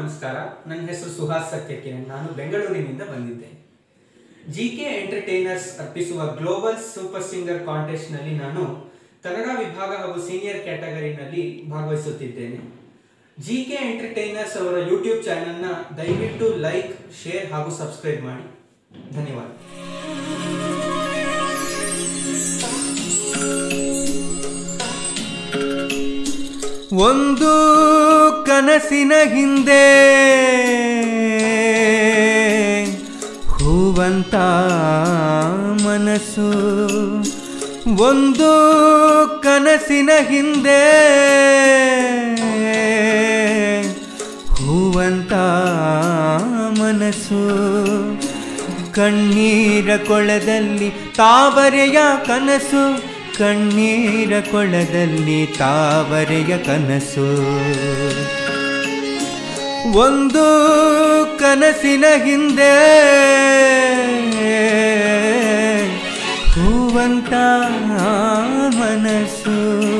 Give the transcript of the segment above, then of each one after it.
ನಮಸ್ಕಾರ. ನನ್ನ ಹೆಸರು ಸುಹಾಸ್ ಸತ್ಯಕಿರಣ್. ನಾನು ಬೆಂಗಳೂರಿನಿಂದ ಬಂದಿದ್ದೇನೆ. ಜಿಕೆ ಎಂಟರ್ಟೈನರ್ಸ್ ಅರ್ಪಿಸುವ ಗ್ಲೋಬಲ್ ಸೂಪರ್ ಸಿಂಗರ್ ಕಾಂಟೆಸ್ಟ್ ನಲ್ಲಿ ನಾನು ಕನ್ನಡ ವಿಭಾಗ ಹಾಗೂ ಸೀನಿಯರ್ ಕ್ಯಾಟಗರಿನಲ್ಲಿ ಭಾಗವಹಿಸುತ್ತಿದ್ದೇನೆ. ಜಿಕೆ ಎಂಟರ್ಟೈನರ್ಸ್ ಅವರ ಯೂಟ್ಯೂಬ್ ಚಾನೆಲ್ನ ದಯವಿಟ್ಟು ಲೈಕ್, ಶೇರ್ ಹಾಗೂ ಸಬ್ಸ್ಕ್ರೈಬ್ ಮಾಡಿ. ಧನ್ಯವಾದ. ಒಂದು ಕನಸಿನ ಹಿಂದೆ ಹೂವಂತ ಮನಸ್ಸು, ಒಂದು ಕನಸಿನ ಹಿಂದೆ ಹೂವಂತ ಮನಸ್ಸು, ಕಣ್ಣೀರ ಕೊಳದಲ್ಲಿ ತಾವರೆಯ ಕನಸು, ಕಣ್ಣೀರ ಕೊಳದಲ್ಲಿ ತಾವರೆಯ ಕನಸು. ಒಂದು ಕನಸಿನ ಹಿಂದೆ ಹೂವಂತ ಮನಸ್ಸು.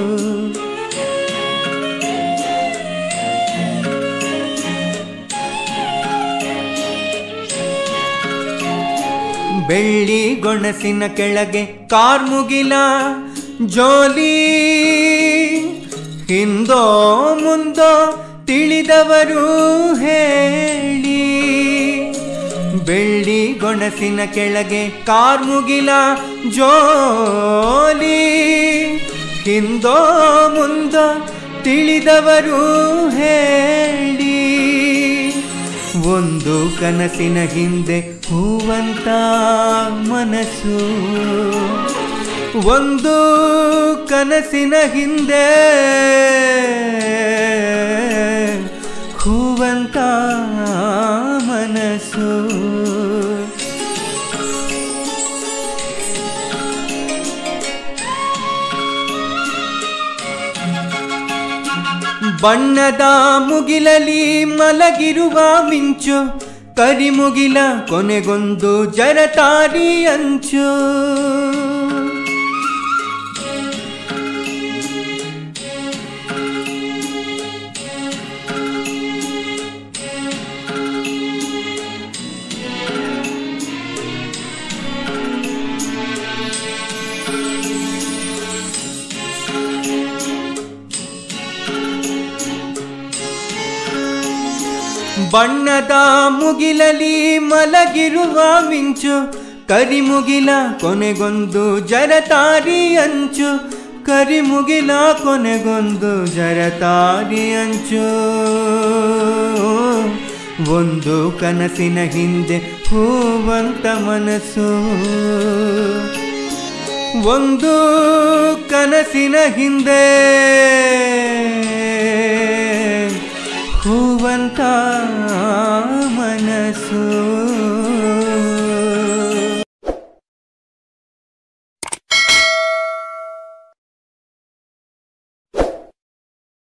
ಬೆಳ್ಳಿ ಗೊಣಸಿನ ಕೆಳಗೆ ಕಾರ್ಮುಗಿಲ ಜೋಲಿ, ಹಿಂದೋ ಮುಂದೋ ತಿಳಿದವರು ಹೇಳಿ. ಬೆಳ್ಳಿ ಗೊಣಸಿನ ಕೆಳಗೆ ಕಾರ್ಮುಗಿಲ ಜೋಲಿ, ಹಿಂದೋ ಮುಂದೋ ತಿಳಿದವರು ಹೇಳಿ. ಒಂದು ಕನಸಿನ ಹಿಂದೆ ಹೂವಂತ ಮನಸ್ಸು, ಒಂದು ಕನಸಿನ ಹಿಂದೆ ಹೂವಂತ ಮನಸ್ಸು. ಬಣ್ಣದ ಮುಗಿಲಲಿ ಮಲಗಿರುವ ಮಿಂಚು, ಕರಿಮುಗಿಲ ಕೊನೆಗೊಂದು ಜರತಾರಿ ಅಂಚು. ಬಣ್ಣದ ಮುಗಿಲಲಿ ಮಲಗಿರುವ ಮಿಂಚು, ಕರಿಮುಗಿಲ ಕೊನೆಗೊಂದು ಜರತಾರಿ ಅಂಚು, ಕರಿಮುಗಿಲ ಕೊನೆಗೊಂದು ಜರತಾರಿ ಅಂಚು. ಒಂದು ಕನಸಿನ ಹಿಂದೆ ಹೂವಂತ ಮನಸ್ಸು, ಒಂದು ಕನಸಿನ ಹಿಂದೆ ಹೂವಂತ ಮನಸ್ಸು.